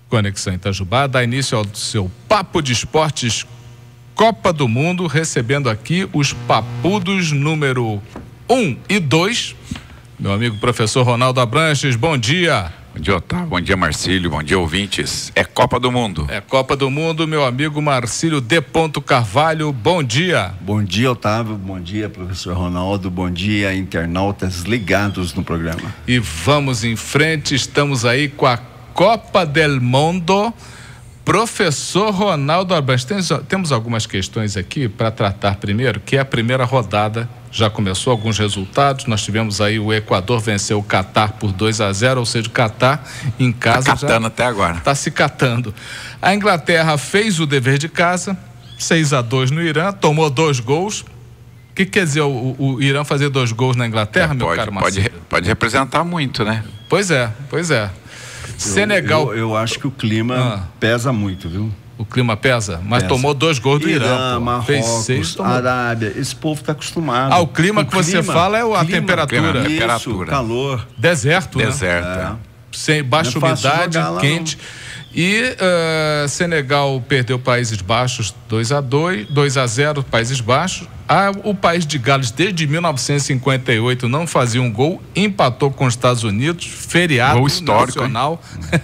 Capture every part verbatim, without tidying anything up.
Conexão Itajubá dá início ao seu Papo de Esportes Copa do Mundo, recebendo aqui os papudos número um e dois. Meu amigo professor Ronaldo Abranches, bom dia. Bom dia, Otávio. Bom dia, Marcílio. Bom dia, ouvintes. É Copa do Mundo. É Copa do Mundo, meu amigo Marcílio D. Carvalho, bom dia. Bom dia, Otávio. Bom dia, professor Ronaldo. Bom dia, internautas ligados no programa. E vamos em frente, estamos aí com a Copa del Mundo. Professor Ronaldo Abranches, temos, temos algumas questões aqui para tratar primeiro, que é a primeira rodada. Já começou alguns resultados, nós tivemos aí o Equador venceu o Catar por dois a zero, ou seja, o Catar em casa tá catando já até agora. Está se catando. A Inglaterra fez o dever de casa, seis a dois no Irã, tomou dois gols. O que quer dizer o, o Irã fazer dois gols na Inglaterra, é, meu pode, caro Marcelo? Pode, pode representar muito, né? Pois é, pois é. Eu, Senegal... Eu, eu acho que o clima ah. pesa muito, viu? O clima pesa, mas pesa. tomou dois gols do Irã, Irã Marrocos, fez seis, tomou... Arábia, esse povo está acostumado. Ah, o clima o que clima, você fala é a clima, temperatura. Clima, temperatura. Isso, calor. Deserto, Deserto, né? É. Sem baixa não é umidade, lá, quente. Não. E uh, Senegal perdeu Países Baixos dois a dois, dois a zero Países Baixos. Ah, o país de Gales, desde mil novecentos e cinquenta e oito, não fazia um gol, empatou com os Estados Unidos, feriado gol histórico, nacional.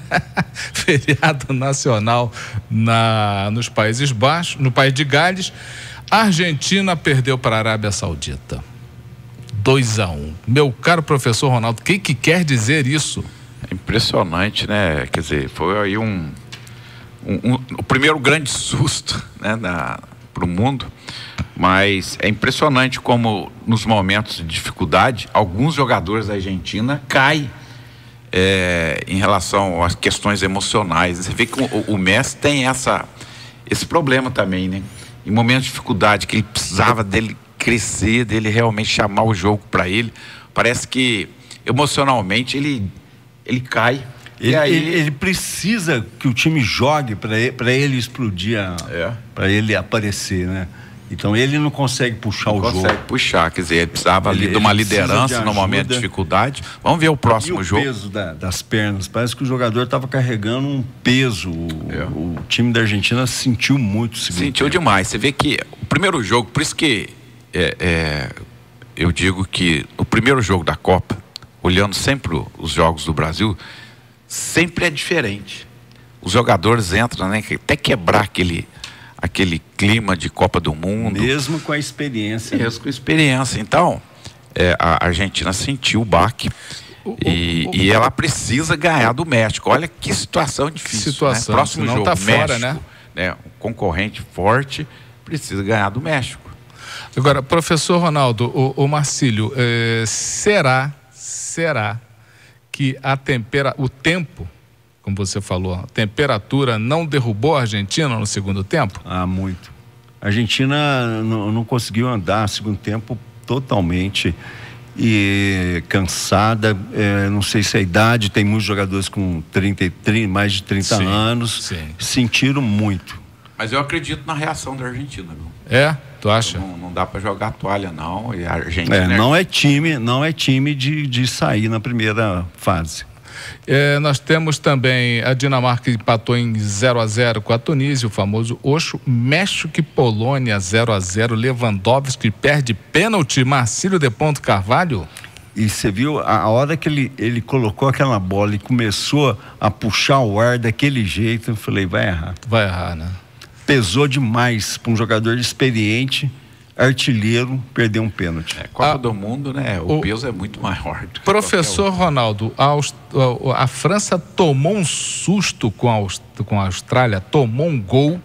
Feriado nacional na, nos Países Baixos, no país de Gales. A Argentina perdeu para a Arábia Saudita. dois a um. Meu caro professor Ronaldo, o que, que quer dizer isso? É impressionante, né? Quer dizer, foi aí um, um, um o primeiro grande susto, né, para o mundo, mas é impressionante como nos momentos de dificuldade alguns jogadores da Argentina caem é, em relação às questões emocionais. Você vê que o, o Messi tem essa, esse problema também, né? Em momentos de dificuldade, que ele precisava dele crescer, dele realmente chamar o jogo para ele, parece que emocionalmente ele ele cai. Ele, e aí... ele, ele precisa que o time jogue para ele, para ele explodir, é. para ele aparecer, né? Então ele não consegue puxar não o consegue jogo. consegue puxar, quer dizer, ele precisava ele, ali de uma liderança de no momento de dificuldade. Vamos ver o próximo e o jogo. O peso da, das pernas, parece que o jogador estava carregando um peso. É. O, o time da Argentina sentiu muito. Sentiu tempo. demais. Você vê que o primeiro jogo, por isso que é, é, eu digo que o primeiro jogo da Copa, olhando sempre os jogos do Brasil, sempre é diferente. Os jogadores entram, né, até quebrar aquele, aquele clima de Copa do Mundo. Mesmo com a experiência. Mesmo com a experiência. Então, é, a Argentina sentiu o baque o, e, o, o, e ela precisa ganhar do México. Olha que situação difícil. Situação, né? Próximo jogo, tá México, fora, né? né? Um concorrente forte, precisa ganhar do México. Agora, professor Ronaldo, o, o Marcílio, eh, será... Será que a tempera... o tempo, como você falou, a temperatura não derrubou a Argentina no segundo tempo? Ah, muito. A Argentina não, não conseguiu andar no segundo tempo totalmente e cansada. É, não sei se a idade, tem muitos jogadores com trinta, trinta, mais de trinta sim, anos, sim. Sentiram muito. Mas eu acredito na reação da Argentina, viu? É? Tu acha? Não, não dá para jogar toalha, não. E a Argentina é, não é time, não é time de, de sair na primeira fase. É, nós temos também a Dinamarca que empatou em zero a zero com a Tunísia, o famoso Oxo. México e Polônia zero a zero. Lewandowski perde pênalti. Marcílio de Ponto Carvalho. E você viu a, a hora que ele, ele colocou aquela bola e começou a puxar o ar daquele jeito, eu falei, vai errar. Vai errar, né? Pesou demais para um jogador experiente, artilheiro, perder um pênalti. É, Copa ah, do Mundo, né? O, o peso é muito maior. Do que professor Ronaldo, a, a, a França tomou um susto com a, com a Austrália, tomou um gol,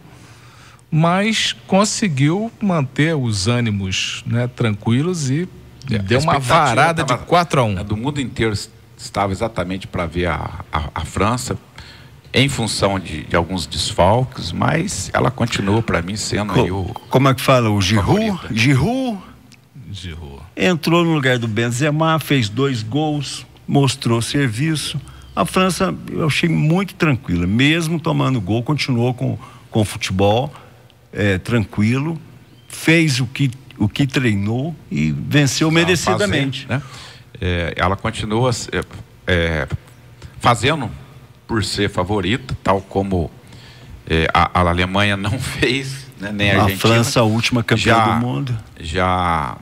mas conseguiu manter os ânimos, né, tranquilos e é, deu uma varada de quatro a um. Do mundo inteiro estava exatamente para ver a, a, a França, em função de, de alguns desfalques, mas ela continua para mim sendo Co, aí o... Como é que fala? O Giroud? Giroud Giroud entrou no lugar do Benzema, fez dois gols, mostrou serviço. A França, eu achei muito tranquila, mesmo tomando gol, continuou com, com o futebol é, tranquilo, fez o que, o que treinou e venceu Não, merecidamente. Fazer, né? é, ela continua é, é, fazendo por ser favorita, tal como é, a, a Alemanha não fez, né, nem a, a Argentina. A França, a última campeã já, do mundo. Já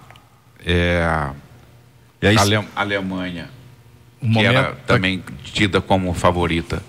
é, e aí, a Ale, Alemanha, um que era momento... também tida como favorita,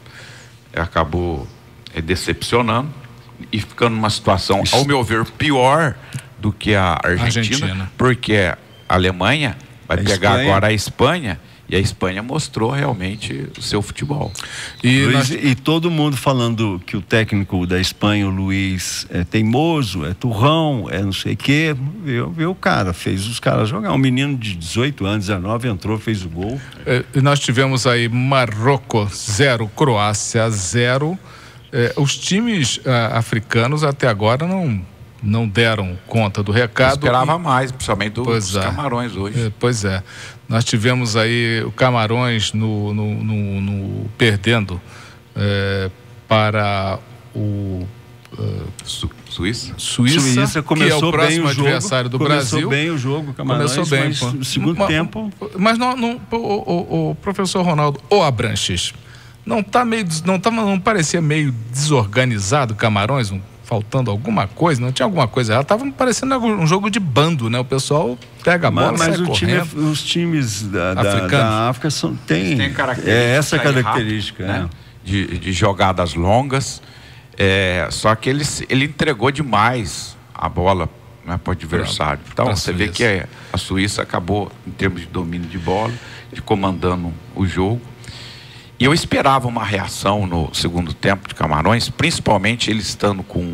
acabou é, decepcionando e ficando numa situação, ao meu ver, pior do que a Argentina, Argentina. Porque a Alemanha vai a pegar Espanha. agora a Espanha, e a Espanha mostrou realmente o seu futebol. E, Luiz, nós... e todo mundo falando que o técnico da Espanha, o Luiz, é teimoso, é turrão, é não sei o quê. Viu, viu o cara, fez os caras jogar. Um menino de dezoito anos, dezenove, entrou, fez o gol. É, nós tivemos aí Marrocos zero, Croácia zero. É, os times ah, africanos até agora não... não deram conta do recado. Eu esperava e... mais, principalmente do, dos é. Camarões hoje. É, pois é. Nós tivemos aí o Camarões no, no, no, no perdendo é, para o uh, Su, Suíça. Suíça, Suíça começou que é o próximo bem o adversário jogo, do começou Brasil. Começou bem o jogo, Camarões, começou bem, mas pô. no segundo mas, tempo... Mas não, não, o, o, o professor Ronaldo, o Abranches, não tá meio, não, tá, não parecia meio desorganizado Camarões, um, faltando alguma coisa, não tinha alguma coisa errada, estava parecendo um jogo de bando, né? O pessoal pega a bola, mas, mas sai o correndo. Time, os times da, da, da África são, tem, tem é essa característica, rápido, né? né? de, de jogadas longas, é, só que ele, ele entregou demais a bola, né, para o adversário. Então pra você Suíça. Vê que a Suíça acabou, em termos de domínio de bola, de comandando o jogo. E eu esperava uma reação no segundo tempo de Camarões, principalmente ele estando com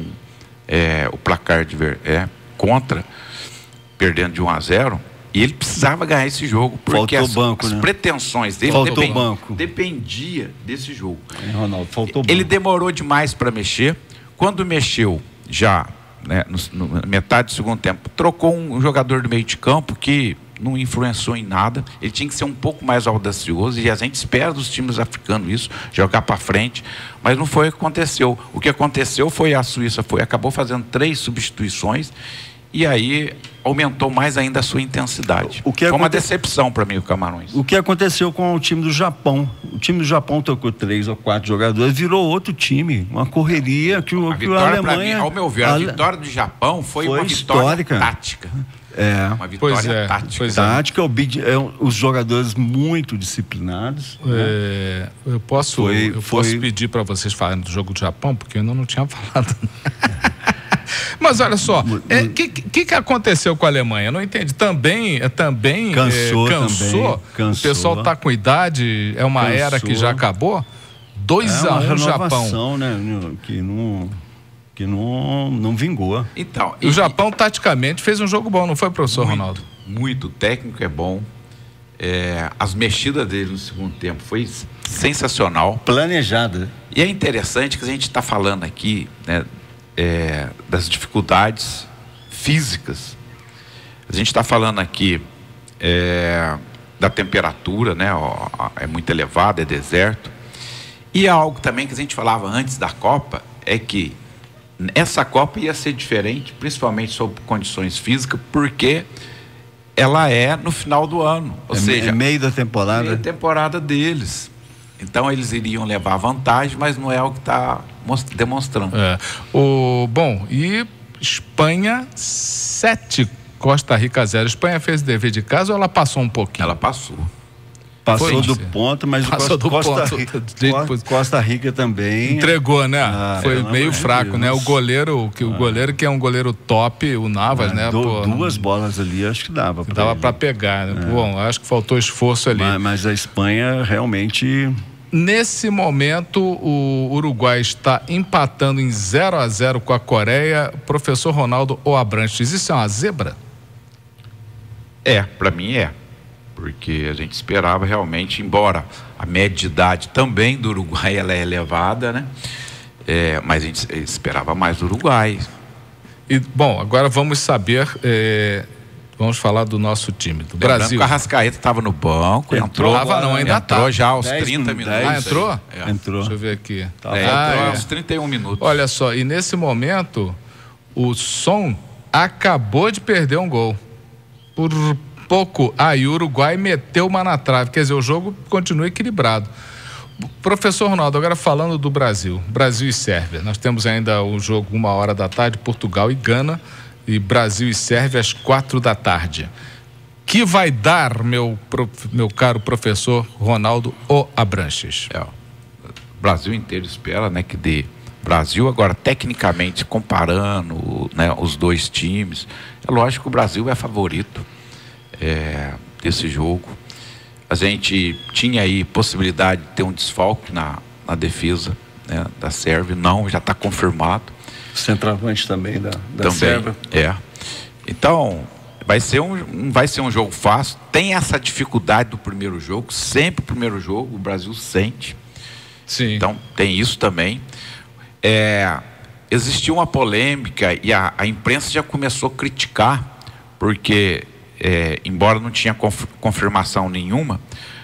é, o placar de, é, contra, perdendo de um a zero, e ele precisava ganhar esse jogo, porque as, banco, as né? pretensões dele faltou depend, banco. dependia desse jogo. É, Ronaldo, faltou ele banco. demorou demais para mexer. Quando mexeu, já né, no, no, metade do segundo tempo, trocou um jogador do meio de campo que não influenciou em nada. Ele tinha que ser um pouco mais audacioso, e a gente espera dos times africanos isso, jogar para frente, mas não foi o que aconteceu. O que aconteceu foi a Suíça foi, acabou fazendo três substituições, e aí aumentou mais ainda a sua intensidade. O que foi aconte... uma decepção para mim o Camarões. O que aconteceu com o time do Japão? O time do Japão tocou três ou quatro jogadores, virou outro time, uma correria que o, a que vitória, a Alemanha... mim, ao meu ver, a, a vitória do Japão foi, foi uma vitória histórica. tática. É. Uma vitória pois é, tática. Pois tática, é. É, os jogadores muito disciplinados. É, né? Eu posso, foi, eu foi... posso pedir para vocês falarem do jogo do Japão, porque eu ainda não tinha falado. Mas olha só, o é, que, que que aconteceu com a Alemanha? Não entendi. Também, também cansou, é, cansou. Também, cansou. O pessoal está com idade. É uma cansou. Era que já acabou. dois a um Japão, né? Que não que não, não vingou. Então, e, o Japão taticamente fez um jogo bom, não foi, professor muito, Ronaldo? Muito, técnico é bom. É, as mexidas dele no segundo tempo foi sensacional. Planejada. E é interessante que a gente está falando aqui, né, é, das dificuldades físicas. A gente está falando aqui é, da temperatura, né, ó, é muito elevada, é deserto. E algo também que a gente falava antes da Copa é que essa Copa ia ser diferente, principalmente sob condições físicas, porque ela é no final do ano, ou é, seja, é meio da temporada. Meio da temporada deles. Então eles iriam levar vantagem, mas não é o que está demonstrando. É. O, bom, e Espanha sete, Costa Rica zero. Espanha fez o dever de casa ou ela passou um pouquinho? Ela passou. Passou Foi, do sim. ponto, mas passou Costa, do Costa, ponto. Rica, Costa, Costa Rica também entregou, né? Ah, foi meio fraco, Deus. né? O goleiro, que, ah. o goleiro que é um goleiro top, o Navas, ah, né? Do, Pô, duas bolas ali, acho que dava. Pra dava ele. para pegar, né? É. Bom, acho que faltou esforço ali. Mas, mas a Espanha realmente... Nesse momento, o Uruguai está empatando em zero a zero com a Coreia. Professor Ronaldo Abranches, isso é uma zebra? É, para mim é. Porque a gente esperava realmente, embora a média de idade também do Uruguai ela é elevada, né? É, mas a gente esperava mais do Uruguai. E, bom, agora vamos saber, é, vamos falar do nosso time, do Lembrando Brasil. Que o Arrascaeta estava no banco, entrou. entrou tava, não, ainda entrou tá. já aos trinta minutos. Ah, entrou? É. Entrou. Deixa eu ver aqui. Tá. É, ah, entrou é. aos trinta e um minutos. Olha só, e nesse momento, o Son acabou de perder um gol. Por pouco, aí o Uruguai meteu uma na trave. Quer dizer, o jogo continua equilibrado. Professor Ronaldo, agora falando do Brasil, Brasil e Sérvia, nós temos ainda um jogo uma hora da tarde, Portugal e Gana, e Brasil e Sérvia às quatro da tarde. Que vai dar, meu, meu caro professor Ronaldo O. Abranches? É, o Brasil inteiro espera, né, que dê. Brasil agora, tecnicamente, comparando, né, os dois times, é lógico que o Brasil é favorito é, desse jogo. A gente tinha aí possibilidade de ter um desfalque na, na defesa, né, da Sérvia, não, já está confirmado. Centroavante também da, da também, Sérvia. É. Então, vai ser um, não vai ser um jogo fácil. Tem essa dificuldade do primeiro jogo, sempre o primeiro jogo, o Brasil sente. Sim. Então, tem isso também. É, existiu uma polêmica e a, a imprensa já começou a criticar, porque, é, embora não tinha conf, confirmação nenhuma,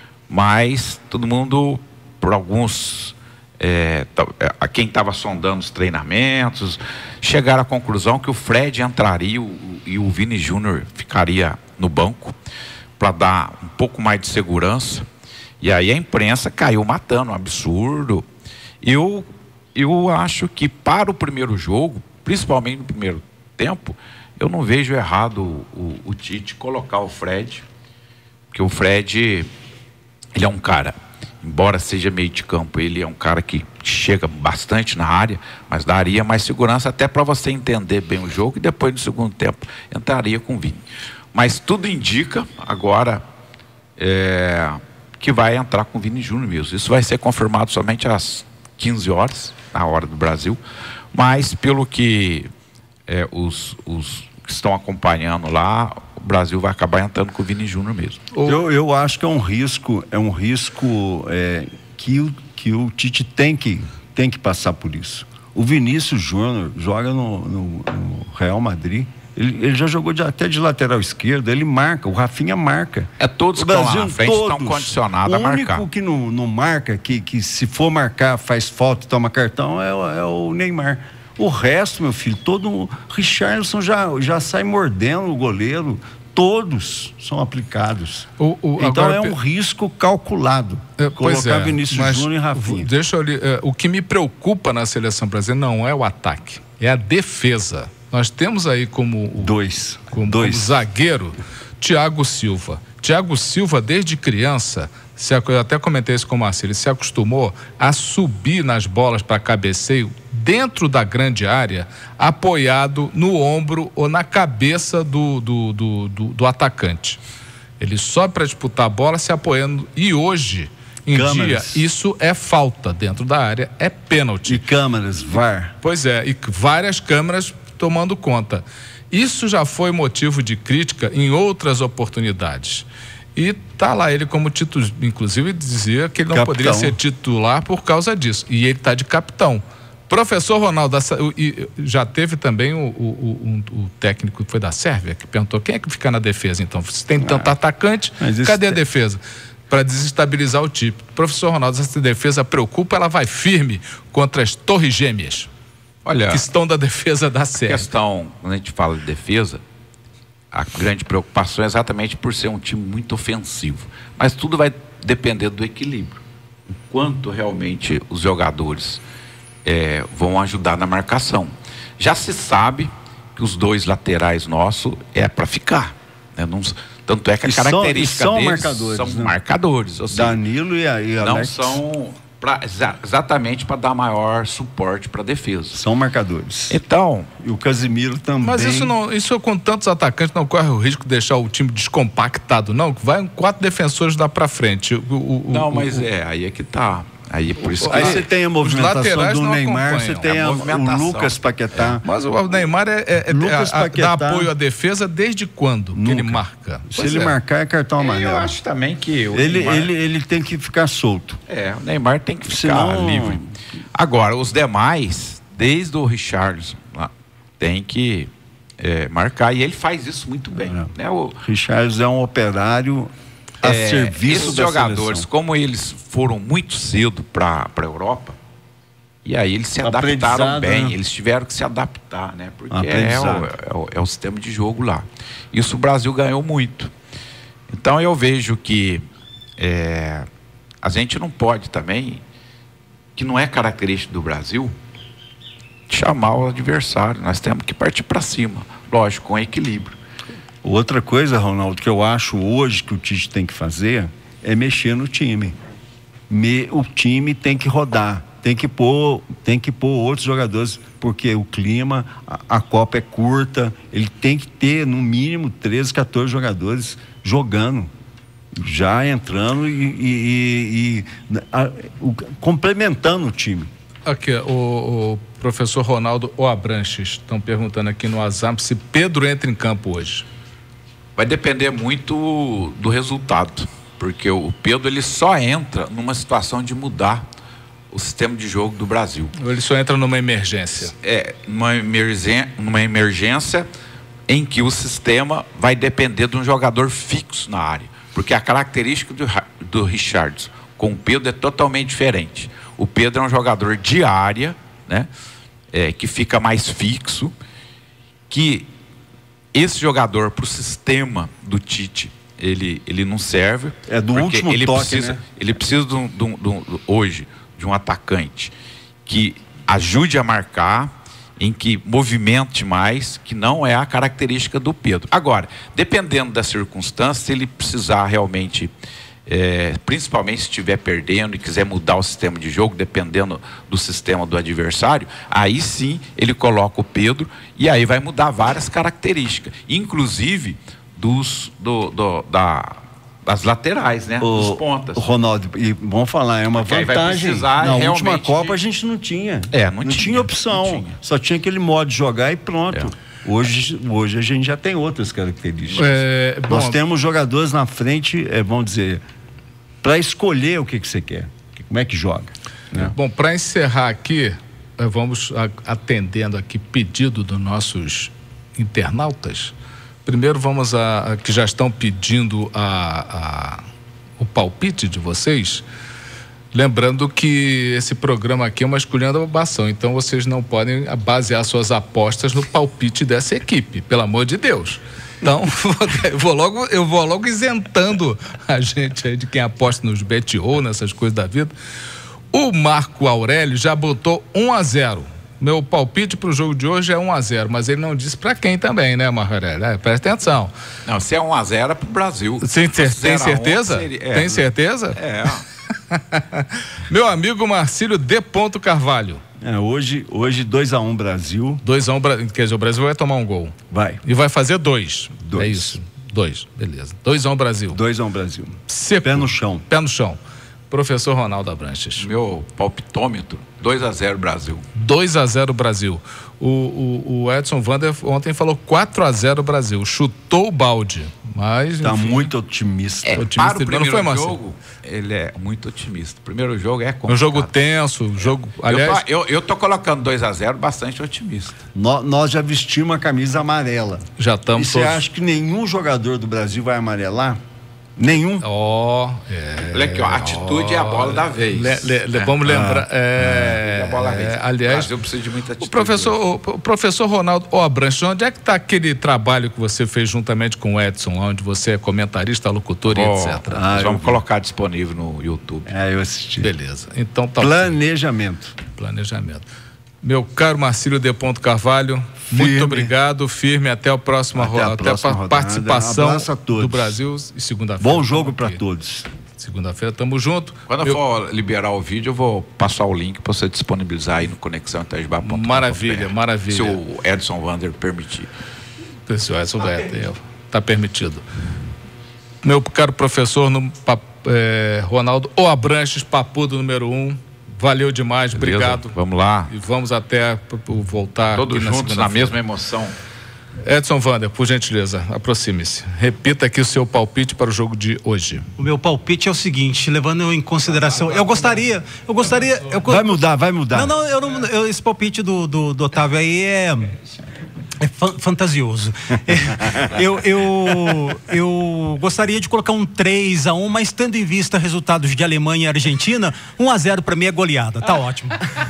mas todo mundo, por alguns, é, a quem estava sondando os treinamentos, chegaram à conclusão que o Fred entraria o, e o Vini Júnior ficaria no banco para dar um pouco mais de segurança. E aí a imprensa caiu matando, um absurdo. Eu Eu acho que para o primeiro jogo, principalmente no primeiro tempo, eu não vejo errado o, o, o Tite colocar o Fred, porque o Fred, ele é um cara, embora seja meio de campo, ele é um cara que chega bastante na área, mas daria mais segurança até para você entender bem o jogo, e depois no segundo tempo entraria com o Vini. Mas tudo indica agora é, que vai entrar com o Vini Júnior mesmo. Isso vai ser confirmado somente às quinze horas, na hora do Brasil, mas pelo que é, os, os que estão acompanhando lá, o Brasil vai acabar entrando com o Vini Júnior mesmo. Eu, eu acho que é um risco, é um risco é, que, o, que o Tite tem que, tem que passar por isso. O Vinícius Júnior joga no, no, no Real Madrid. Ele, ele já jogou de, até de lateral esquerdo, ele marca, o Rafinha marca. É, todos que estão lá na frente estão condicionados a marcar. O único que não, não marca, que, que se for marcar, faz falta e toma cartão, é, o- é o Neymar. O resto, meu filho, todo o Richarlison já, já sai mordendo o goleiro, todos são aplicados. O- o- então agora, é um risco calculado, É, pois colocar é, Vinícius mas Júnior e Rafinha. Deixa eu lhe, é, o que me preocupa na seleção brasileira não é o ataque, é a defesa. Nós temos aí como, o- Dois. como, Dois. como zagueiro Thiago Silva. Thiago Silva, desde criança, se, eu até comentei isso com o Marcelo, ele se acostumou a subir nas bolas para cabeceio dentro da grande área, apoiado no ombro ou na cabeça do, do, do, do, do atacante. Ele sobe para disputar a bola se apoiando, e hoje em Câmeras. dia isso é falta dentro da área, é pênalti. E câmeras, V A R. Pois é, e várias câmeras tomando conta. Isso já foi motivo de crítica em outras oportunidades. E tá lá ele como titular, inclusive dizia que ele não Capitão. poderia ser titular por causa disso. E ele tá de capitão. Professor Ronaldo, essa- o- e já teve também o, o- o- um- o técnico que foi da Sérvia, que perguntou quem é que fica na defesa então? Se tem tanto atacante, mas isso cadê a tem- defesa? Para desestabilizar o time. Professor Ronaldo, essa defesa preocupa, ela vai firme contra as Torres Gêmeas, Olha, que estão da defesa da a Sérvia. questão, quando a gente fala de defesa, a grande preocupação é exatamente por ser um time muito ofensivo. Mas tudo vai depender do equilíbrio. O quanto realmente os jogadores é, vão ajudar na marcação. Já se sabe que os dois laterais nossos é para ficar, né? Não, tanto é que a E são- característica e são deles marcadores, são né? marcadores. Ou seja, Danilo e, a, e não Alex são pra, exa- exatamente para dar maior suporte para a defesa. são marcadores. Então, E o Casimiro também. Mas isso não, isso com tantos atacantes não corre o risco de deixar o time descompactado, não? Vai quatro defensores lá pra frente. O, o- o- não, o- mas o- é, aí é que tá. Aí é por isso que Aí você tem a movimentação laterais do não Neymar, acompanham. você tem É a a- o movimentação. Lucas Paquetá. Mas o Neymar é, é, é- Lucas a- a- Paquetá. dá apoio à defesa desde quando que Nunca. ele marca? Se Pois ele é. marcar, é cartão É, amarelo. eu acho também que o Ele, Neymar, ele, ele tem que ficar solto. é, o Neymar tem que ficar Senão- livre. Agora, os demais, desde o Richarlison, lá, tem que é, marcar, e ele faz isso muito bem. É. Né? O, Richarlison é um operário a é, serviço esses da jogadores, seleção. como eles foram muito cedo para a Europa, e aí eles se adaptaram Aprendizado, bem, né? eles tiveram que se adaptar, né? Porque é o, Aprendizado. é, o, é o sistema de jogo lá. Isso o Brasil ganhou muito. Então eu vejo que é, a gente não pode também, que não é característica do Brasil, chamar o adversário. Nós temos que partir para cima, lógico, com equilíbrio. Outra coisa, Ronaldo, que eu acho hoje que o Tite tem que fazer é mexer no time. Me, o time tem que rodar, tem que pôr, tem que pôr outros jogadores, porque o clima, a, a Copa é curta, ele tem que ter no mínimo treze, quatorze jogadores jogando, já entrando e, e, e a, o, complementando o time. Aqui, o, o professor Ronaldo O Abranches estão perguntando aqui no WhatsApp se Pedro entra em campo hoje. Vai depender muito do resultado, porque o Pedro ele só entra numa situação de mudar o sistema de jogo do Brasil. Ele só entra numa emergência. É, numa emergência, numa emergência em que o sistema vai depender de um jogador fixo na área, porque a característica do, do Richarlison com o Pedro é totalmente diferente. O Pedro é um jogador de área, né, é, que fica mais fixo, que esse jogador para o sistema do Tite ele, ele não serve. É do último ele toque, precisa, né? Ele precisa de um, de um, de um, hoje de um atacante que ajude a marcar, em que movimente mais, que não é a característica do Pedro. Agora, dependendo da circunstância, se ele precisar realmente, é, principalmente se estiver perdendo e quiser mudar o sistema de jogo, dependendo do sistema do adversário, aí sim ele coloca o Pedro e aí vai mudar várias características, inclusive dos, do, do, da, das laterais, né? O, dos pontas. O Ronaldo, e vamos falar, é uma Porque vantagem. Na última Copa de... a gente não tinha. É, não, não tinha, tinha opção. não tinha. Só tinha aquele modo de jogar e pronto. É. Hoje, hoje a gente já tem outras características. É, bom, Nós temos jogadores na frente, é, vamos dizer, para escolher o que, que você quer. Como é que joga. Né? Bom, para encerrar aqui, vamos atendendo aqui pedido dos nossos internautas. Primeiro vamos a, a que já estão pedindo a, a, o palpite de vocês. Lembrando que esse programa aqui é uma esculhambação, então vocês não podem basear suas apostas no palpite dessa equipe, pelo amor de Deus. Então, eu vou logo, eu vou logo isentando a gente aí de quem aposta nos B T O, nessas coisas da vida. O Marco Aurélio já botou um a zero. Meu palpite para o jogo de hoje é um a zero, mas ele não disse para quem também, né, Marco Aurélio? É, presta atenção. Não, se é um a zero é para o Brasil. Tem, ter, tem certeza? Seria, é, tem certeza? É. Meu amigo Marcílio D. Carvalho. É, hoje, hoje dois a um Brasil. dois a um, quer dizer, o Brasil vai tomar um gol. Vai. E vai fazer dois. Dois. É isso. Dois, beleza. dois a um Brasil. dois a um Brasil. Seco. Pé no chão. Pé no chão. Professor Ronaldo Abranches. Meu palpitômetro, dois a zero Brasil. dois a zero Brasil. O, o, o Edson Vander ontem falou quatro a zero Brasil. Chutou o balde. Mas. Está enfim, muito otimista. É, otimista para o não primeiro foi, jogo, ele é muito otimista. O primeiro jogo é complicado. Um jogo tenso, um jogo. Aliás, eu, tô, eu, eu tô colocando dois a zero bastante otimista. Nós, nós já vestimos a camisa amarela. já estamos E você todos. acha que nenhum jogador do Brasil vai amarelar? Nenhum? Ó, oh, é. Olha aqui, ó, a atitude oh, é a bola da vez. Le, le, le, é. vamos lembrar. Ah, é, é a bola da vez. É, aliás, o Brasil precisa de muita atitude. O professor, o, o professor Ronaldo O Abranches, onde é que está aquele trabalho que você fez juntamente com o Edson, onde você é comentarista, locutor oh, e etcétera? Ah, nós vamos colocar disponível no YouTube. É, eu assisti. Beleza. Então tá. Planejamento. Planejamento. Meu caro Marcílio D. Carvalho, firme. Muito obrigado, firme, até a próxima, até a até próxima a participação um a do Brasil e segunda-feira. Bom jogo para todos. Segunda-feira, tamo junto. Quando Meu... eu for liberar o vídeo, eu vou passar o link para você disponibilizar aí no conexão itajubá ponto com. Maravilha, maravilha. Se o Edson Vander permitir. Se o Edson Vander está permitido. Meu caro professor no, é, Ronaldo O Abranches, papudo número um. Valeu demais, Beleza? Obrigado. Vamos lá. E vamos até voltar. Todos na juntos na mesma emoção. Edson Vander, por gentileza, aproxime-se. Repita aqui o seu palpite para o jogo de hoje. O meu palpite é o seguinte, levando em consideração, eu gostaria, eu gostaria... Eu, vai mudar, vai mudar. Não, não, eu não eu, esse palpite do, do, do Otávio aí é... É fantasioso. eu, eu, eu gostaria de colocar um três a um, mas tendo em vista resultados de Alemanha e Argentina, um a zero para mim é goleada. Tá ótimo.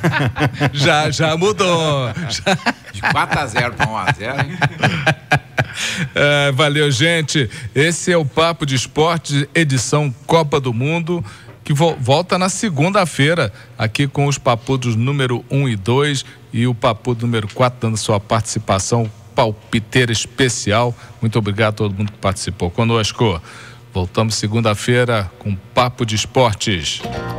já, já mudou. Já. De quatro a zero para um a zero, hein? É, valeu, gente. Esse é o Papo de Esporte, edição Copa do Mundo. que vo volta na segunda-feira, aqui com os Papudos número um e dois e o Papudo número quatro dando sua participação palpiteira especial. Muito obrigado a todo mundo que participou conosco. Voltamos segunda-feira com Papo de Esportes.